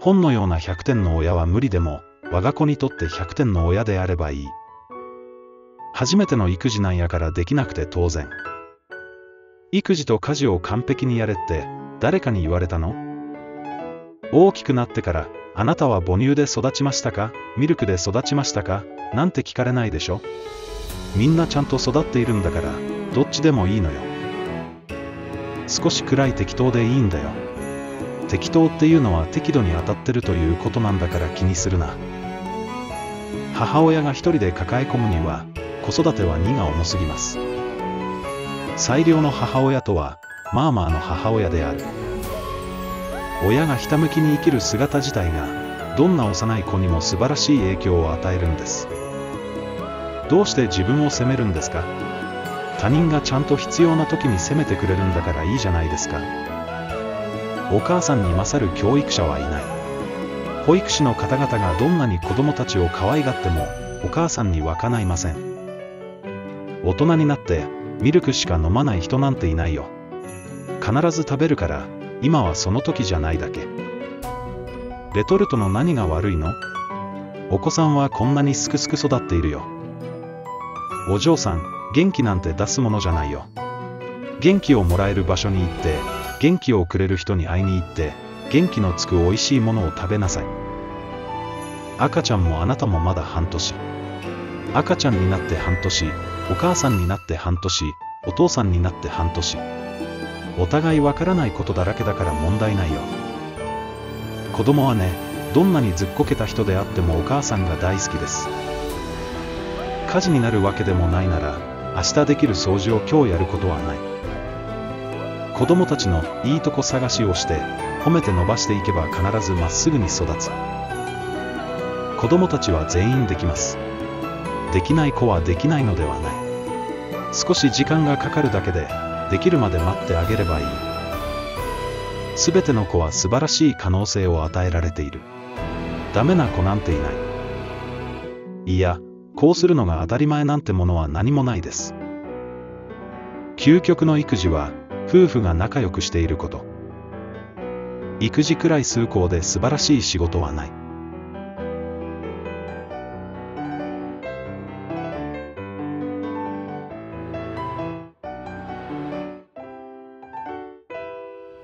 本のような100点の親は無理でも、我が子にとって100点の親であればいい。初めての育児なんやからできなくて当然。育児と家事を完璧にやれって誰かに言われたの？大きくなってから、あなたは母乳で育ちましたか？ミルクで育ちましたか？なんて聞かれないでしょ？みんなちゃんと育っているんだから、どっちでもいいのよ。少しくらい適当でいいんだよ。適当っていうのは適度に当たってるということなんだから気にするな。母親が一人で抱え込むには、子育ては荷が重すぎます。最良の母親とは、マーマーの母親である。親がひたむきに生きる姿自体が、どんな幼い子にも素晴らしい影響を与えるんです。どうして自分を責めるんですか？他人がちゃんと必要な時に責めてくれるんだからいいじゃないですか。お母さんに勝る教育者はいない。保育士の方々がどんなに子供たちを可愛がっても、お母さんにはかないません。大人になって、ミルクしか飲まない人なんていないよ。必ず食べるから、今はその時じゃないだけ。レトルトの何が悪いの？お子さんはこんなにすくすく育っているよ。お嬢さん、元気なんて出すものじゃないよ。元気をもらえる場所に行って、元気をくれる人に会いに行って、元気のつくおいしいものを食べなさい。赤ちゃんもあなたもまだ半年。赤ちゃんになって半年、お母さんになって半年、お父さんになって半年。お互いわからないことだらけだから問題ないよ。子供はね、どんなにずっこけた人であってもお母さんが大好きです。火事になるわけでもないなら、明日できる掃除を今日やることはない。子供たちのいいとこ探しをして、褒めて伸ばしていけば必ずまっすぐに育つ。子供たちは全員できます。できない子はできないのではない。少し時間がかかるだけで、できるまで待ってあげればいい。すべての子は素晴らしい可能性を与えられている。ダメな子なんていない。いや、こうするのが当たり前なんてものは何もないです。究極の育児は、夫婦が仲良くしていること。育児くらい崇高で素晴らしい仕事はない。